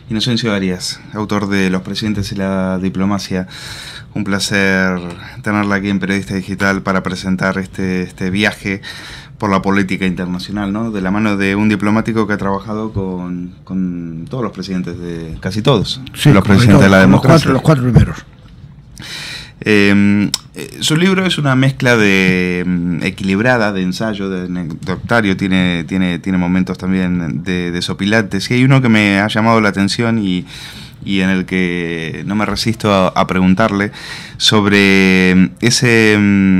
Inocencio Arias, autor de Los presidentes y la diplomacia. Un placer tenerla aquí en Periodista Digital para presentar este viaje por la política internacional, ¿no? De la mano de un diplomático que ha trabajado con todos los presidentes, casi todos, sí, los presidentes de la democracia. Los cuatro primeros. Su libro es una mezcla equilibrada, de ensayo, de anecdotario, tiene momentos también desopilantes, y hay uno que me ha llamado la atención y en el que no me resisto a preguntarle sobre ese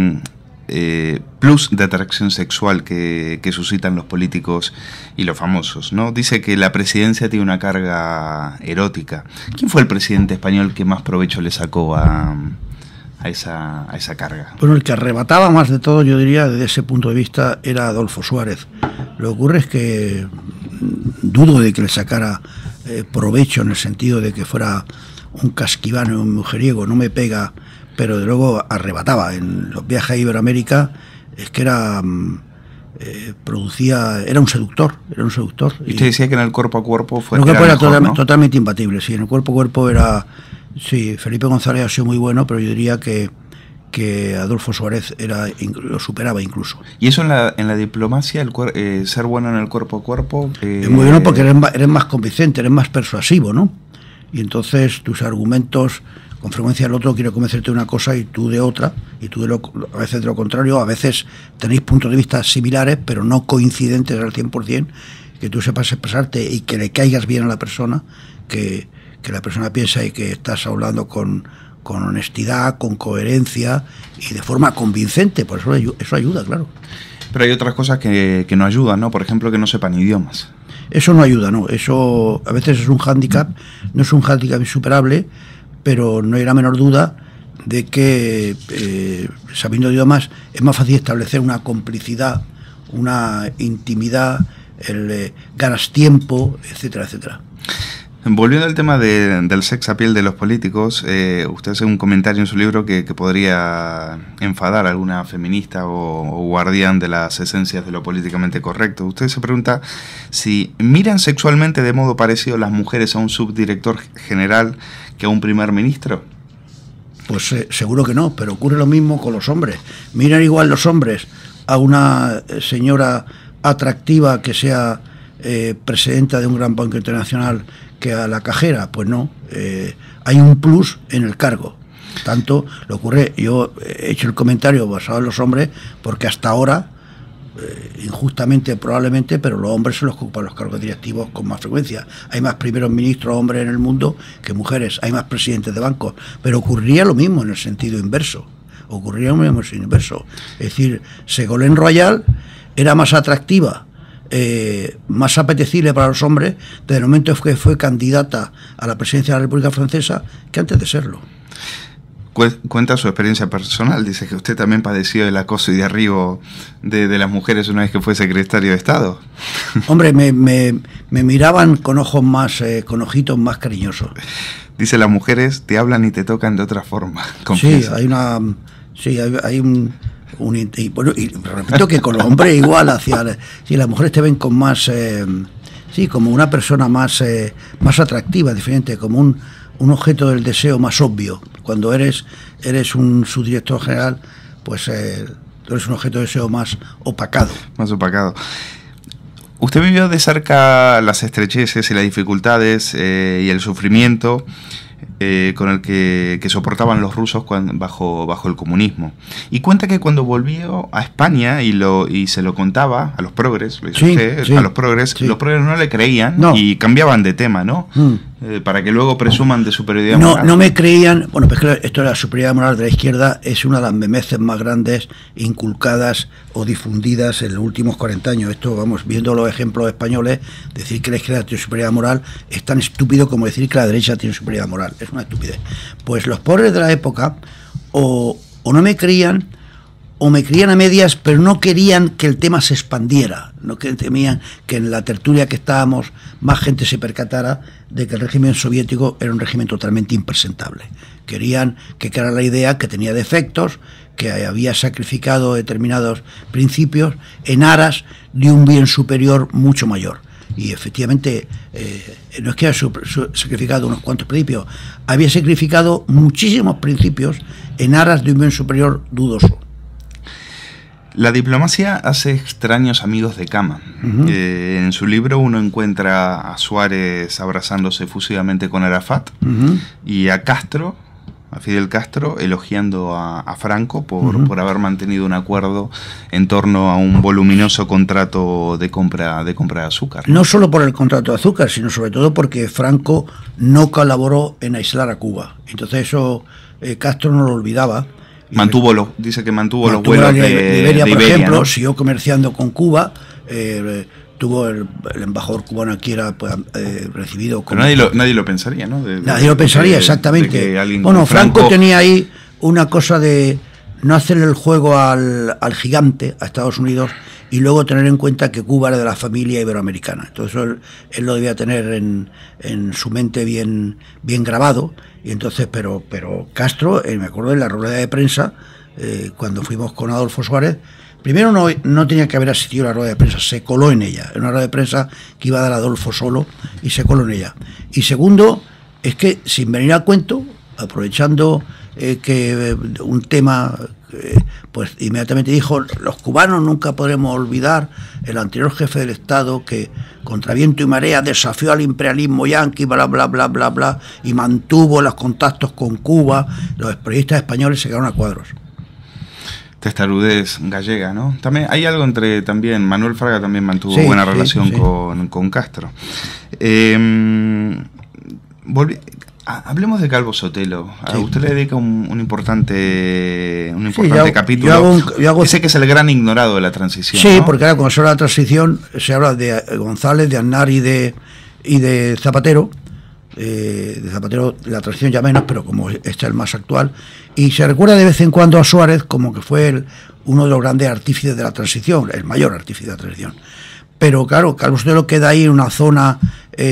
plus de atracción sexual que suscitan los políticos y los famosos, ¿no? Dice que la presidencia tiene una carga erótica. ¿Quién fue el presidente español que más provecho le sacó a esa carga? Bueno, el que arrebataba más de todo, yo diría, desde ese punto de vista, era Adolfo Suárez. Lo que ocurre es que dudo de que le sacara provecho en el sentido de que fuera un casquivano y un mujeriego, no me pega, pero de luego arrebataba. En los viajes a Iberoamérica es que era un seductor. Y usted decía que en el cuerpo a cuerpo fue... El cuerpo era mejor, totalmente imbatible, sí, en el cuerpo a cuerpo era... Sí, Felipe González ha sido muy bueno, pero yo diría que Adolfo Suárez lo superaba incluso. ¿Y eso en la diplomacia, ser bueno en el cuerpo a cuerpo? Es muy bueno porque eres más convincente, eres más persuasivo, ¿no? Y entonces tus argumentos, con frecuencia el otro quiere convencerte de una cosa y tú de otra, y tú a veces de lo contrario, a veces tenéis puntos de vista similares, pero no coincidentes al 100%, que tú sepas expresarte y que le caigas bien a la persona, que la persona piensa y que estás hablando con honestidad, con coherencia y de forma convincente. Por eso ayuda, claro. Pero hay otras cosas que no ayudan, ¿no? Por ejemplo, que no sepan idiomas. Eso no ayuda, ¿no? Eso a veces es un hándicap, no es un hándicap insuperable, pero no hay la menor duda de que sabiendo idiomas es más fácil establecer una complicidad, una intimidad, ganas tiempo, etcétera, etcétera. Volviendo al tema del sex appeal de los políticos, usted hace un comentario en su libro que podría enfadar a alguna feminista o guardián de las esencias de lo políticamente correcto. Usted se pregunta si miran sexualmente de modo parecido las mujeres a un subdirector general que a un primer ministro. Pues seguro que no, pero ocurre lo mismo con los hombres. Miran igual los hombres a una señora atractiva que sea presidenta de un gran banco internacional que a la cajera. Pues no, hay un plus en el cargo. Tanto lo ocurre, yo he hecho el comentario basado en los hombres porque hasta ahora, injustamente probablemente, pero los hombres se los ocupan los cargos directivos con más frecuencia. Hay más primeros ministros hombres en el mundo que mujeres, hay más presidentes de bancos, pero ocurriría lo mismo en el sentido inverso. Es decir, Ségolène Royal era más atractiva, más apetecible para los hombres desde el momento que fue candidata a la presidencia de la República Francesa que antes de serlo. Cuenta su experiencia personal, dice que usted también padeció el acoso y derribo de las mujeres una vez que fue secretario de Estado. Hombre, me miraban con ojos más, con ojitos más cariñosos. Dice, las mujeres te hablan y te tocan de otra forma. Confiesa. Sí, hay un y repito que con los hombres igual, si las mujeres te ven con más, como una persona más atractiva, diferente, como un objeto del deseo más obvio. Cuando eres un subdirector general, pues tú eres un objeto de deseo más opacado. Más opacado. Usted vivió de cerca las estrecheces y las dificultades y el sufrimiento con el que soportaban los rusos bajo el comunismo. Y cuenta que cuando volvió a España y se lo contaba a los progres, a los progres no le creían, no. Y cambiaban de tema, ¿no? Para que luego presuman de superioridad moral. No me creían. Bueno, pues que esto de la superioridad moral de la izquierda es una de las memeces más grandes inculcadas o difundidas en los últimos 40 años. Esto, vamos, viendo los ejemplos españoles, decir que la izquierda tiene superioridad moral es tan estúpido como decir que la derecha tiene superioridad moral. Es una estupidez. Pues los pobres de la época o no me creían, o me creían a medias, pero no querían que el tema se expandiera, no que temían que en la tertulia que estábamos más gente se percatara de que el régimen soviético era un régimen totalmente impresentable. Querían que quedara la idea que tenía defectos, que había sacrificado determinados principios en aras de un bien superior mucho mayor. y efectivamente no es que haya sacrificado unos cuantos principios, había sacrificado muchísimos principios en aras de un bien superior dudoso. La diplomacia hace extraños amigos de cama. En su libro uno encuentra a Suárez abrazándose efusivamente con Arafat y a Castro, a Fidel Castro, elogiando a Franco por haber mantenido un acuerdo en torno a un voluminoso contrato de compra de azúcar. No solo por el contrato de azúcar, sino sobre todo porque Franco no colaboró en aislar a Cuba. Entonces eso Castro no lo olvidaba. Dice que mantuvo los vuelos de Iberia, por ejemplo, ¿no? Siguió comerciando con Cuba. Tuvo el embajador cubano aquí, era recibido como... Pero nadie lo pensaría, ¿no? Nadie lo pensaría, exactamente. Bueno, Franco tenía ahí una cosa de no hacerle el juego al gigante, a Estados Unidos, y luego tener en cuenta que Cuba era de la familia iberoamericana. Entonces él lo debía tener en su mente bien grabado. Y entonces, pero Castro, me acuerdo en la rueda de prensa, cuando fuimos con Adolfo Suárez, primero no tenía que haber asistido a la rueda de prensa, se coló en ella, en una rueda de prensa que iba a dar Adolfo solo, y se coló en ella. Y segundo, es que sin venir a cuento, aprovechando que un tema, pues inmediatamente dijo: los cubanos nunca podremos olvidar el anterior jefe del Estado que contra viento y marea desafió al imperialismo yanqui, bla bla bla bla bla, y mantuvo los contactos con Cuba. Los periodistas españoles se quedaron a cuadros. Testarudez gallega, ¿no? También hay algo también Manuel Fraga también mantuvo buena relación con Castro. Hablemos de Calvo Sotelo. A usted le dedica un importante capítulo. Ese que es el gran ignorado de la transición. Sí, ¿no? porque ahora cuando se habla de la transición se habla de González, de Aznar y de Zapatero. De Zapatero la transición ya menos, pero como este es el más actual. Y se recuerda de vez en cuando a Suárez como que fue uno de los grandes artífices de la transición, el mayor artífice de la transición. Pero claro, Calvo Sotelo queda ahí en una zona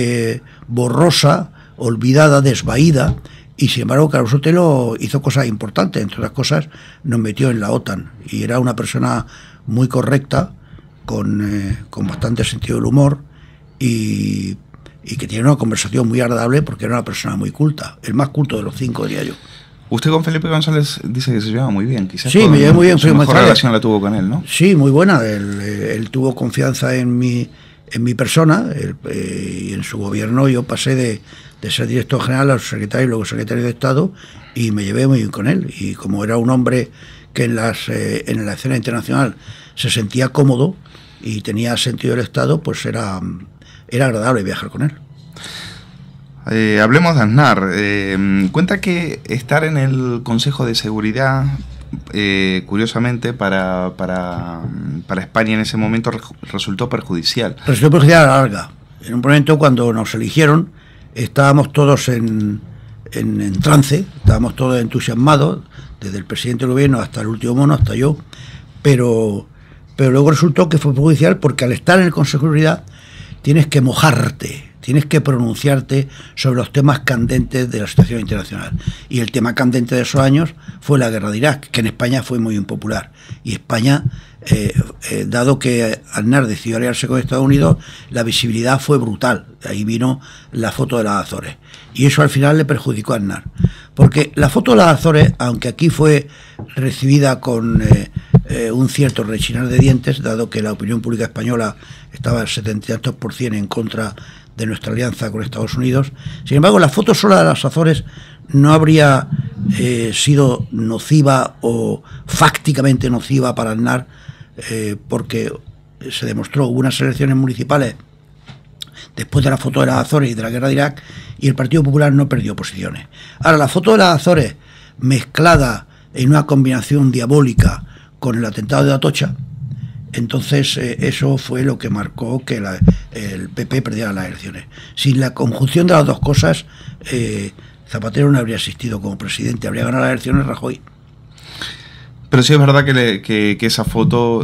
borrosa, olvidada, desvaída, y sin embargo Calvo Sotelo hizo cosas importantes. Entre otras cosas nos metió en la OTAN y era una persona muy correcta, con bastante sentido del humor y que tiene una conversación muy agradable porque era una persona muy culta, el más culto de los 5, diría yo. Usted con Felipe González dice que se llevaba muy bien, quizás. Sí, me llevé muy bien. Su mejor relación la tuvo con él, ¿no? Sí, muy buena. Él tuvo confianza en mi persona, y en su gobierno yo pasé de ser director general a secretario y luego secretario de Estado, y me llevé muy bien con él. Y como era un hombre que en la escena internacional se sentía cómodo y tenía sentido del Estado, pues era agradable viajar con él. Hablemos de Aznar. Cuenta que estar en el Consejo de Seguridad, curiosamente, para España en ese momento resultó perjudicial. Resultó perjudicial a la larga. En un momento, cuando nos eligieron, estábamos todos en trance, estábamos todos entusiasmados, desde el presidente del gobierno hasta el último mono, hasta yo, pero luego resultó que fue perjudicial porque al estar en el Consejo de Seguridad tienes que mojarte, tienes que pronunciarte sobre los temas candentes de la situación internacional. Y el tema candente de esos años fue la guerra de Irak, que en España fue muy impopular. Y España, dado que Aznar decidió aliarse con Estados Unidos, la visibilidad fue brutal. Ahí vino la foto de las Azores. Y eso al final le perjudicó a Aznar. Porque la foto de las Azores, aunque aquí fue recibida con un cierto rechinar de dientes, dado que la opinión pública española estaba al 70% en contra de nuestra alianza con Estados Unidos. Sin embargo, la foto sola de las Azores no habría sido nociva o fácticamente nociva para Aznar, porque se demostró, hubo unas elecciones municipales después de la foto de las Azores y de la guerra de Irak, y el Partido Popular no perdió posiciones. Ahora, la foto de las Azores mezclada en una combinación diabólica con el atentado de Atocha, entonces eso fue lo que marcó que el PP perdiera las elecciones. Sin la conjunción de las dos cosas, Zapatero no habría asistido como presidente, habría ganado las elecciones Rajoy. Pero sí es verdad que esa foto,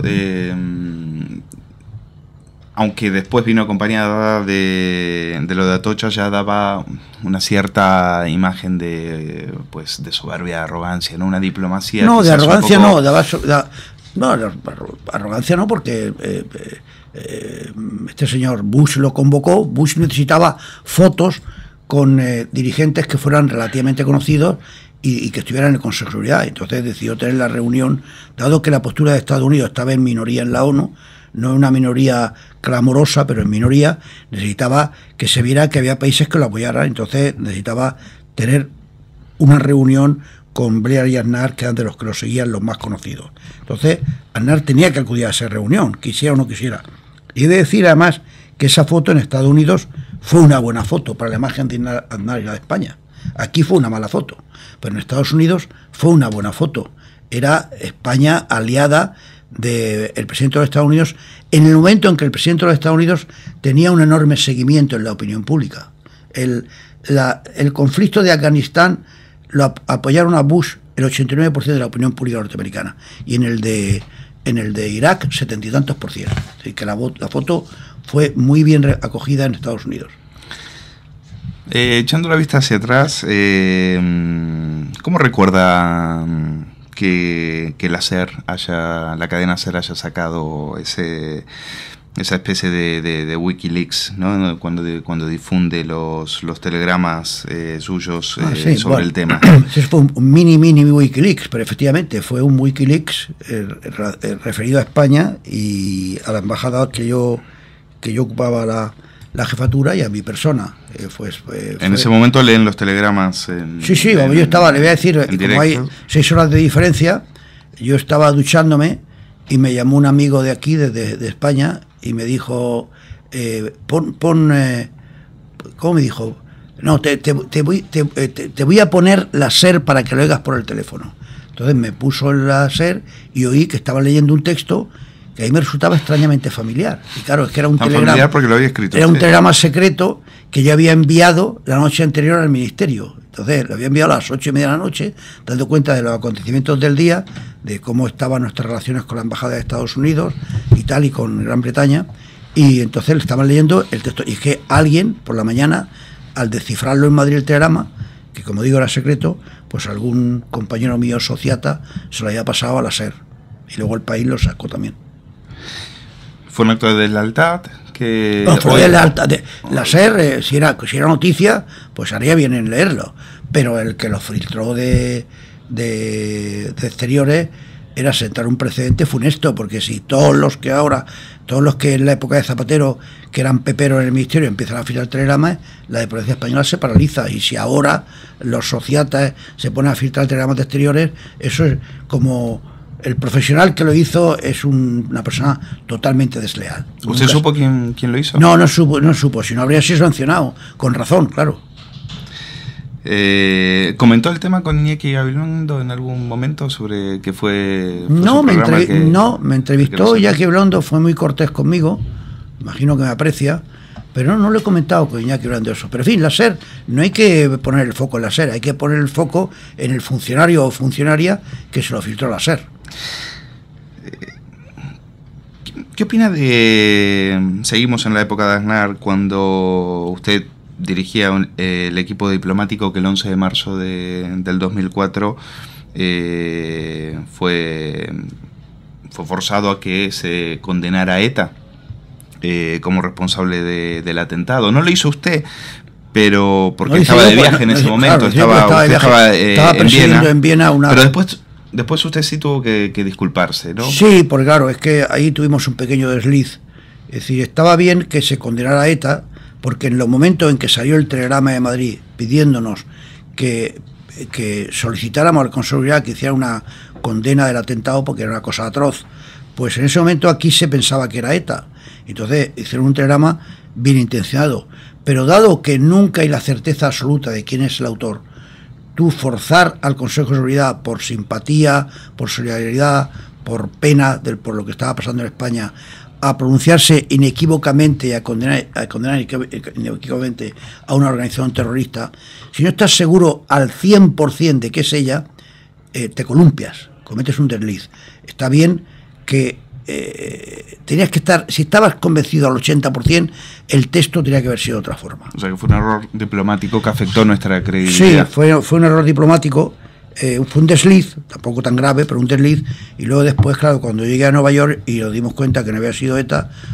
aunque después vino acompañada de lo de Atocha, ya daba una cierta imagen de soberbia, de arrogancia, ¿no? Una diplomacia. No, de arrogancia no, arrogancia no, porque este señor Bush lo convocó. Bush necesitaba fotos con dirigentes que fueran relativamente conocidos y que estuvieran en el Consejo de Seguridad. Entonces decidió tener la reunión, dado que la postura de Estados Unidos estaba en minoría en la ONU, no en una minoría clamorosa, pero en minoría, necesitaba que se viera que había países que lo apoyaran. Entonces necesitaba tener una reunión con Blair y Aznar, que eran de los que lo seguían los más conocidos. Entonces Aznar tenía que acudir a esa reunión, quisiera o no quisiera. Y he de decir además que esa foto en Estados Unidos fue una buena foto para la imagen de Aznar y la de España. Aquí fue una mala foto, pero en Estados Unidos fue una buena foto. Era España aliada del presidente de los Estados Unidos en el momento en que el presidente de los Estados Unidos tenía un enorme seguimiento en la opinión pública. El conflicto de Afganistán lo apoyaron a Bush el 89% de la opinión pública norteamericana, y en el de Irak 70 y tantos %. Así que la foto fue muy bien acogida en Estados Unidos. Echando la vista hacia atrás, ¿cómo recuerda que la cadena SER haya sacado esa especie de Wikileaks, ¿no? Cuando difunde los telegramas suyos sobre el tema? Ese fue un mini Wikileaks, pero efectivamente fue un Wikileaks referido a España y a la embajada que yo ocupaba la jefatura y a mi persona. En ese momento leen los telegramas. Sí, yo estaba, le voy a decir, como hay 6 horas de diferencia, yo estaba duchándome y me llamó un amigo de aquí, de España, y me dijo, ¿cómo me dijo? No, te voy a poner la SER para que lo oigas por el teléfono. Entonces me puso la SER y oí que estaba leyendo un texto que a mí me resultaba extrañamente familiar. Y claro, es que era un telegrama. Familiar porque lo había escrito. Era un telegrama secreto que yo había enviado la noche anterior al ministerio. Entonces lo había enviado a las 8:30 de la noche, dando cuenta de los acontecimientos del día, de cómo estaban nuestras relaciones con la embajada de Estados Unidos y tal, y con Gran Bretaña. Y entonces le estaban leyendo el texto. Y es que alguien, por la mañana, al descifrarlo en Madrid el telegrama, que como digo era secreto, pues algún compañero mío sociata se lo había pasado a la SER. Y luego el País lo sacó también. ¿Fue un acto de deslealtad? No, fue de lealtad. La SER, si era noticia, pues haría bien en leerlo. Pero el que lo filtró de exteriores era sentar un precedente funesto, porque si todos los que en la época de Zapatero, que eran peperos en el ministerio, empiezan a filtrar telegramas, la diplomacia española se paraliza. Y si ahora los sociatas se ponen a filtrar telegramas de exteriores, eso es como... El profesional que lo hizo es una persona totalmente desleal. ¿Usted supo quién lo hizo? No supo, si no habría sido sancionado, con razón, claro. ¿Comentó el tema con Iñaki Gabilondo en algún momento sobre qué fue me entrevistó Iñaki Gabilondo, fue muy cortés conmigo, imagino que me aprecia, pero no lo he comentado con Iñaki Gabilondo eso. Pero en fin, la SER, no hay que poner el foco en la SER, hay que poner el foco en el funcionario o funcionaria que se lo filtró a la SER. ¿Qué opina de... Seguimos en la época de Aznar, cuando usted dirigía el equipo diplomático que el 11 de marzo del 2004 fue forzado a que se condenara a ETA como responsable del atentado? No lo hizo usted, pero porque estaba de viaje en ese momento, estaba en Viena, pero después usted sí tuvo que disculparse, ¿no? Sí, porque claro, es que ahí tuvimos un pequeño desliz. Es decir, estaba bien que se condenara a ETA, porque en los momentos en que salió el telegrama de Madrid pidiéndonos que solicitáramos al Consejo de Seguridad que hiciera una condena del atentado, porque era una cosa atroz, pues en ese momento aquí se pensaba que era ETA. Entonces hicieron un telegrama bien intencionado. Pero dado que nunca hay la certeza absoluta de quién es el autor, tú forzar al Consejo de Seguridad por simpatía, por solidaridad, por pena por lo que estaba pasando en España, a pronunciarse inequívocamente y a condenar inequívocamente a una organización terrorista, si no estás seguro al 100% de que es ella, te columpias, cometes un desliz. Está bien que tenías que estar, si estabas convencido al 80%, el texto tenía que haber sido de otra forma. O sea que fue un error diplomático que afectó nuestra credibilidad. Sí, fue un error diplomático, fue un desliz, tampoco tan grave, pero un desliz. Y luego después, claro, cuando llegué a Nueva York y nos dimos cuenta que no había sido ETA,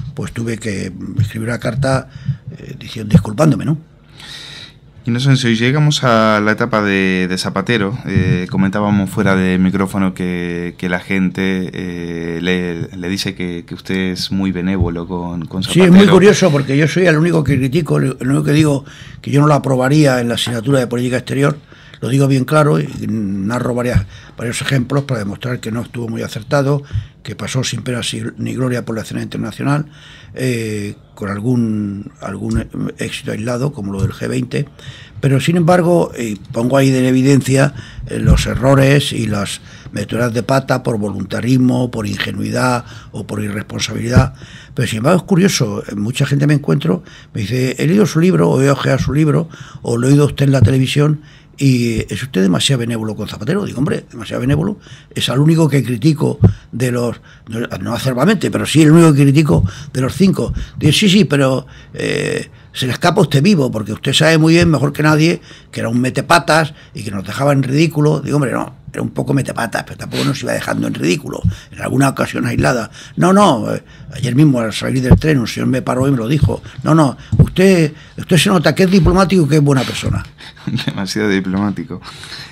pues tuve que escribir una carta diciendo, disculpándome, ¿no? Y no sé, si llegamos a la etapa de Zapatero, comentábamos fuera de micrófono que la gente le dice que usted es muy benévolo con Zapatero. Sí, es muy curioso porque yo soy el único que critico, el único que digo que yo no la aprobaría en la asignatura de política exterior. Lo digo bien claro y narro varios ejemplos para demostrar que no estuvo muy acertado, que pasó sin pena ni gloria por la escena internacional, con algún éxito aislado, como lo del G20, pero sin embargo pongo ahí en evidencia los errores y las meteduras de pata por voluntarismo, por ingenuidad o por irresponsabilidad. Pero sin embargo es curioso, mucha gente me encuentro, me dice, he leído su libro, o he ojeado su libro, o lo he oído usted en la televisión, y ¿es usted demasiado benévolo con Zapatero? Digo, hombre, demasiado benévolo. Es al único que critico de los, no acervamente, pero sí el único que critico de los 5. Digo, sí, pero se le escapa a usted vivo, porque usted sabe muy bien, mejor que nadie, que era un metepatas y que nos dejaba en ridículo. Digo, hombre, no, era un poco metepatas, pero tampoco nos iba dejando en ridículo, en alguna ocasión aislada. No, ayer mismo al salir del tren un señor me paró y me lo dijo. No, usted se nota que es diplomático y que es buena persona. Demasiado diplomático.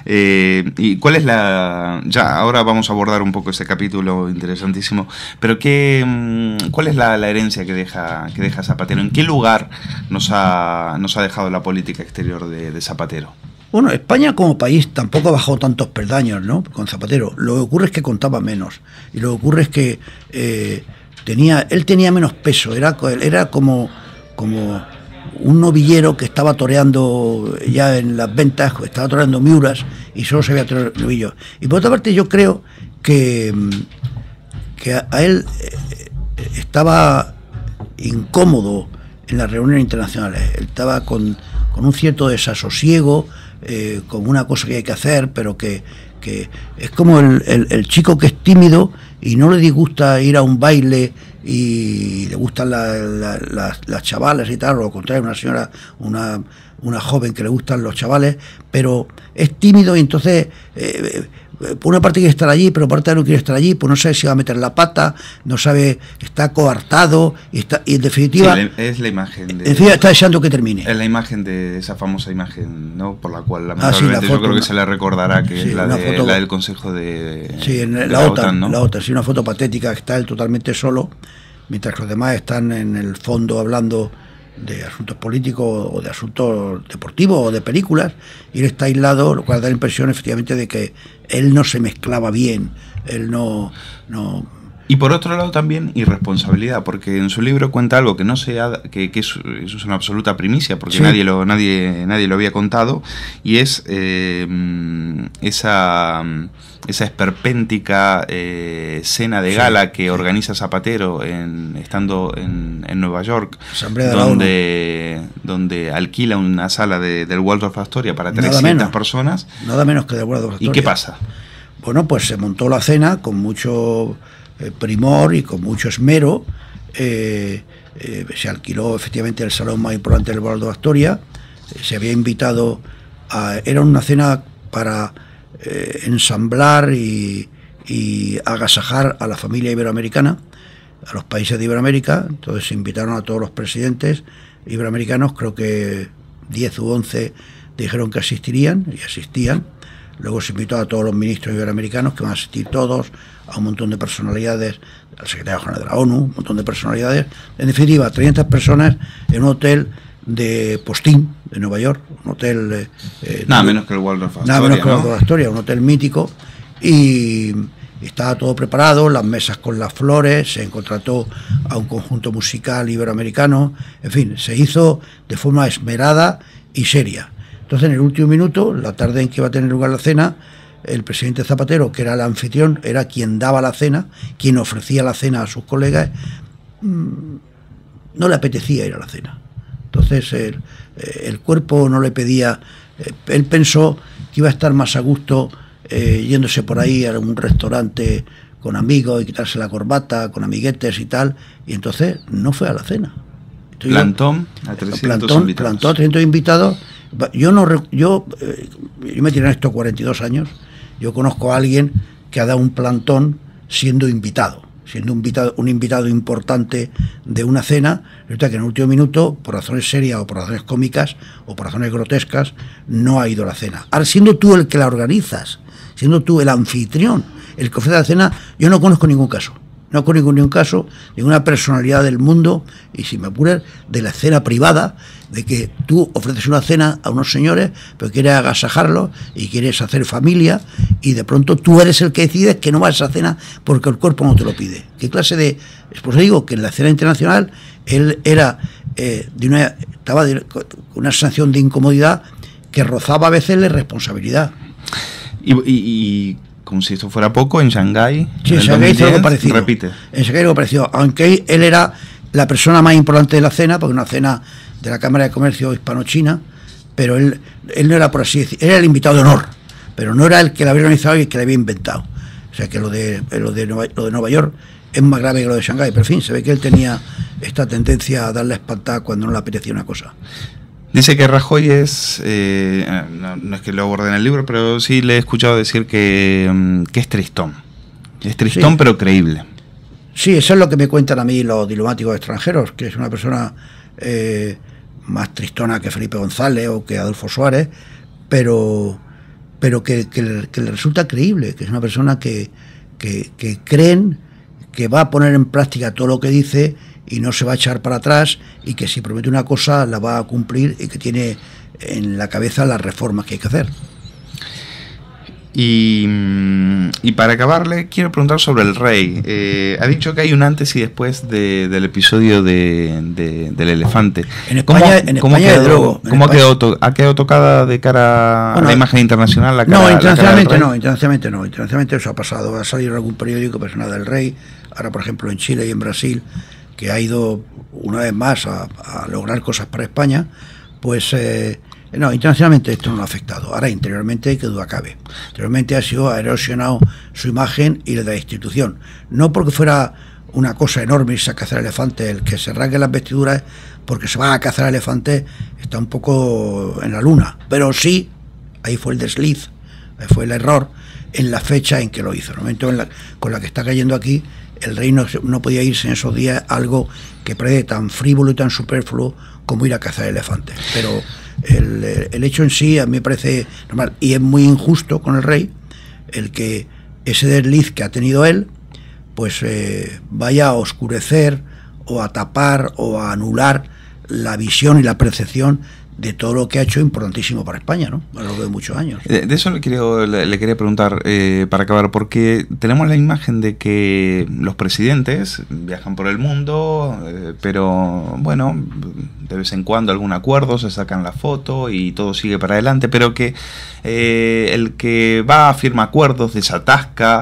¿Y cuál es ya, ahora vamos a abordar un poco este capítulo interesantísimo, pero ¿cuál es la herencia que deja Zapatero? ¿En qué lugar nos ha dejado la política exterior de Zapatero? Bueno, España como país tampoco ha bajado tantos peldaños, ¿no?, con Zapatero. Lo que ocurre es que contaba menos. Y lo que ocurre es que él tenía menos peso. Era como un novillero que estaba toreando ya en las ventas, estaba toreando miuras y solo se veía torear novillos. Y por otra parte yo creo que a él estaba incómodo en las reuniones internacionales. Él estaba con un cierto desasosiego, como una cosa que hay que hacer, pero que es como el chico que es tímido y no le disgusta ir a un baile y le gustan las chavalas y tal, o lo contrario, una señora, una joven que le gustan los chavales, pero es tímido y entonces por una parte quiere estar allí, pero por otra no quiere estar allí, pues no sabe si va a meter la pata, no sabe, está coartado y en definitiva... Sí, es la imagen en definitiva está deseando que termine. Es la imagen de esa famosa imagen, ¿no?, por la cual lamentablemente yo creo que se le recordará, que es la del Consejo de la OTAN, ¿no? La OTAN, sí, una foto patética, que está él totalmente solo, mientras que los demás están en el fondo hablando de asuntos políticos o de asuntos deportivos o de películas, y él está aislado, lo cual da la impresión efectivamente de que él no se mezclaba bien, él no... Y por otro lado también irresponsabilidad, porque en su libro cuenta algo que no se que eso es una absoluta primicia, porque sí, nadie lo había contado, y es esa esperpéntica cena de gala que organiza Zapatero estando en Nueva York, donde alquila una sala del Waldorf Astoria para 300 personas. Nada menos que del Waldorf Astoria. ¿Y qué pasa? Bueno, pues se montó la cena con mucho primor y con mucho esmero. Se alquiló efectivamente el salón más importante del Waldorf Astoria. Se había invitado era una cena para ensamblar y agasajar a la familia iberoamericana, a los países de Iberoamérica. Entonces se invitaron a todos los presidentes iberoamericanos, creo que 10 u 11 dijeron que asistirían y asistían. Luego se invitó a todos los ministros iberoamericanos, que van a asistir todos, a un montón de personalidades, al secretario general de la ONU, un montón de personalidades. En definitiva, 300 personas en un hotel de Postín, de Nueva York, un hotel... nada menos que el Waldorf Astoria, nada menos que el Waldorf Astoria, un hotel mítico, y estaba todo preparado, las mesas con las flores, se contrató a un conjunto musical iberoamericano, en fin, se hizo de forma esmerada y seria. Entonces, en el último minuto, la tarde en que iba a tener lugar la cena, el presidente Zapatero, que era el anfitrión, era quien daba la cena, quien ofrecía la cena a sus colegas, no le apetecía ir a la cena. Entonces, el cuerpo no le pedía, él pensó que iba a estar más a gusto yéndose por ahí a un restaurante con amigos y quitarse la corbata, con amiguetes y tal, y entonces no fue a la cena. Plantón a 300 invitados. Plantó a 300 invitados. Yo me tiré en esto 42 años. Yo conozco a alguien que ha dado un plantón siendo invitado. siendo un invitado importante de una cena, resulta que en el último minuto, por razones serias o por razones cómicas o por razones grotescas, no ha ido a la cena. Ahora, siendo tú el que la organizas, siendo tú el anfitrión, el que ofrece la cena, yo no conozco ningún caso. No conozco ningún caso, ninguna personalidad del mundo, y si me apuras, de la cena privada, de que tú ofreces una cena a unos señores, pero quieres agasajarlos y quieres hacer familia, y de pronto tú eres el que decides que no vas a esa cena porque el cuerpo no te lo pide. ¿Qué clase de...? Pues digo que en la cena internacional él era estaba con una sensación de incomodidad que rozaba a veces la responsabilidad. Y como si esto fuera poco, en Shanghái, sí, en Shanghái hizo algo parecido. Repite. En Shanghái algo parecido, aunque él era la persona más importante de la cena, porque una cena de la Cámara de Comercio Hispano-China, pero él no era, por así decir, era el invitado de honor, pero no era el que la había organizado y el que la había inventado. O sea que lo de Nueva York es más grave que lo de Shanghái, pero en fin, se ve que él tenía esta tendencia a darle espantada cuando no le apetecía una cosa. Dice que Rajoy es, no es que lo aborde en el libro, pero sí le he escuchado decir que es tristón. Es tristón, sí, pero creíble. Sí, eso es lo que me cuentan a mí los diplomáticos extranjeros, que es una persona más tristona que Felipe González o que Adolfo Suárez, pero que le resulta creíble, que es una persona que creen que va a poner en práctica todo lo que dice y no se va a echar para atrás, y que si promete una cosa la va a cumplir, y que tiene en la cabeza las reformas que hay que hacer. Y para acabarle, quiero preguntar sobre el rey. Ha dicho que hay un antes y después del episodio del elefante. En España, ¿Cómo ha quedado tocada de cara a la imagen internacional? Internacionalmente eso ha pasado. Ha salido en algún periódico personal del rey, ahora por ejemplo en Chile y en Brasil, que ha ido una vez más a lograr cosas para España, pues no, internacionalmente esto no lo ha afectado. Ahora interiormente, que duda cabe, interiormente ha erosionado su imagen y la de la institución, no porque fuera una cosa enorme irse a cazar elefantes. El que se rasgue las vestiduras porque se va a cazar elefantes está un poco en la luna, pero sí, ahí fue el desliz, ahí fue el error en la fecha en que lo hizo. En el momento con la que está cayendo aquí, el rey no podía irse en esos días algo que parece tan frívolo y tan superfluo como ir a cazar elefantes. Pero el hecho en sí a mí me parece normal, y es muy injusto con el rey el que ese desliz que ha tenido él pues vaya a oscurecer o a tapar o a anular la visión y la percepción de todo lo que ha hecho importantísimo para España, ¿no? A lo largo de muchos años. De eso le quería preguntar para acabar, porque tenemos la imagen de que los presidentes viajan por el mundo, pero bueno, de vez en cuando algún acuerdo, se sacan la foto y todo sigue para adelante, pero que el que va, firma acuerdos, desatasca,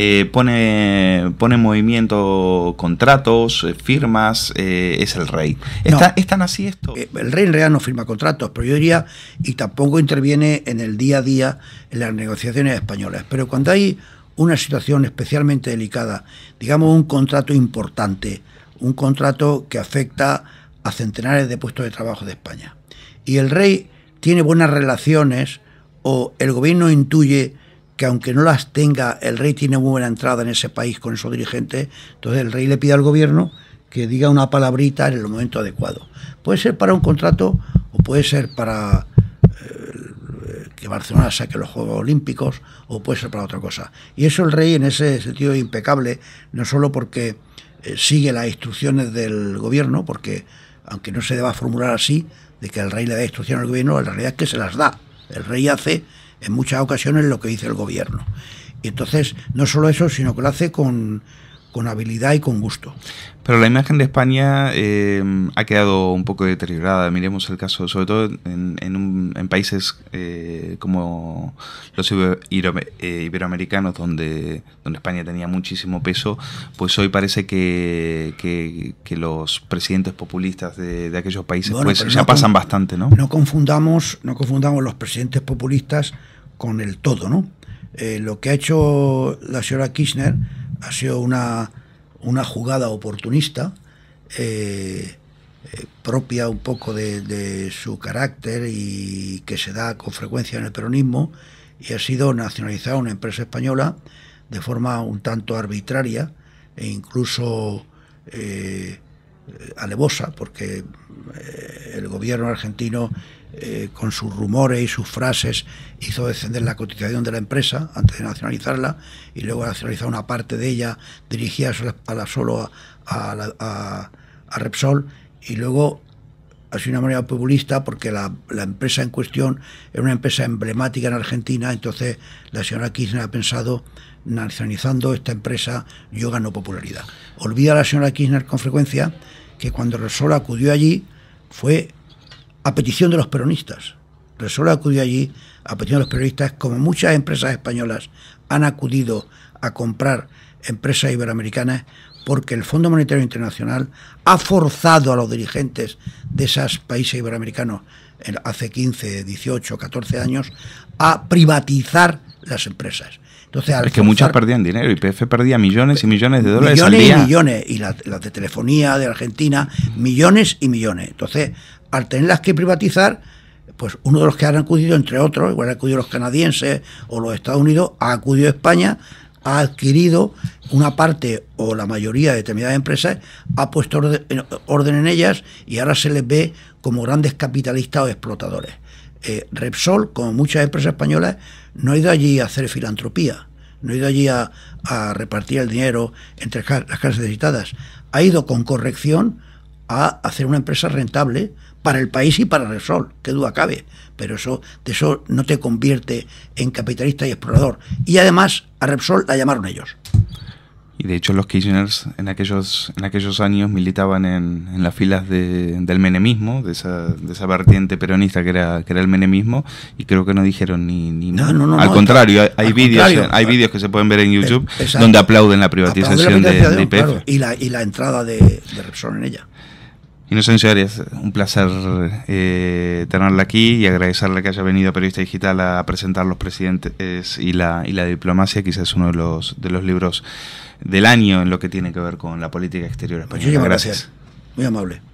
pone en movimiento contratos, firmas, es el rey. ¿Es tan así esto? El rey en realidad no firma contratos, pero yo diría, y tampoco interviene en el día a día en las negociaciones españolas. Pero cuando hay una situación especialmente delicada, digamos un contrato importante, un contrato que afecta a centenares de puestos de trabajo de España, y el rey tiene buenas relaciones, o el gobierno intuye que aunque no las tenga, el rey tiene muy buena entrada en ese país con esos dirigentes, entonces el rey le pide al gobierno que diga una palabrita en el momento adecuado. Puede ser para un contrato o puede ser para que Barcelona saque los Juegos Olímpicos, o puede ser para otra cosa. Y eso el rey en ese sentido es impecable, no solo porque sigue las instrucciones del gobierno, porque aunque no se deba formular así, de que el rey le da instrucciones al gobierno, la realidad es que se las da. El rey hace en muchas ocasiones lo que dice el gobierno. Y entonces, no solo eso, sino que lo hace con habilidad y con gusto. Pero la imagen de España ha quedado un poco deteriorada. Miremos el caso, sobre todo en países como los iberoamericanos, donde España tenía muchísimo peso, pues hoy parece que los presidentes populistas de aquellos países pues ya pasan bastante, ¿no? No confundamos los presidentes populistas con el todo, ¿no? Lo que ha hecho la señora Kirchner ha sido una jugada oportunista, propia un poco de su carácter y que se da con frecuencia en el peronismo, y ha sido nacionalizar una empresa española de forma un tanto arbitraria, e incluso alevosa, porque el gobierno argentino, con sus rumores y sus frases, hizo descender la cotización de la empresa antes de nacionalizarla, y luego nacionalizar una parte de ella dirigida solo a Repsol, y luego ha sido una manera populista porque la empresa en cuestión era una empresa emblemática en Argentina. Entonces la señora Kirchner ha pensado, nacionalizando esta empresa yo gano popularidad. Olvida la señora Kirchner con frecuencia que cuando Repsol acudió allí fue a petición de los peronistas. Repsol acudió allí a petición de los peronistas, como muchas empresas españolas han acudido a comprar empresas iberoamericanas, porque el Fondo Monetario Internacional ha forzado a los dirigentes de esos países iberoamericanos hace 15, 18, 14 años a privatizar las empresas. Entonces, es que muchas perdían dinero, YPF perdía millones y millones de dólares al día. Millones y millones, y las de telefonía de Argentina, millones y millones. Entonces, al tenerlas que privatizar, pues uno de los que han acudido, entre otros, igual han acudido los canadienses o los Estados Unidos, ha acudido a España, ha adquirido una parte o la mayoría de determinadas empresas, ha puesto orden en ellas, y ahora se les ve como grandes capitalistas o explotadores. Repsol, como muchas empresas españolas, no ha ido allí a hacer filantropía, no ha ido allí a repartir el dinero entre las clases necesitadas, ha ido con corrección a hacer una empresa rentable para el país y para Repsol, qué duda cabe, pero de eso no te convierte en capitalista y explorador. Y además a Repsol la llamaron ellos. Y de hecho los Kirchners en aquellos años militaban en las filas del menemismo, de esa vertiente peronista que era el menemismo, y creo que no dijeron ni no. Al contrario, hay vídeos que se pueden ver en YouTube donde aplauden la privatización de YPF. Claro, y la entrada de Repsol en ella. Inocencio Arias, un placer tenerla aquí y agradecerle que haya venido a Periodista Digital a presentar Los Presidentes y la diplomacia, quizás uno de los libros del año en lo que tiene que ver con la política exterior española. Muchísimas gracias. Muy amable.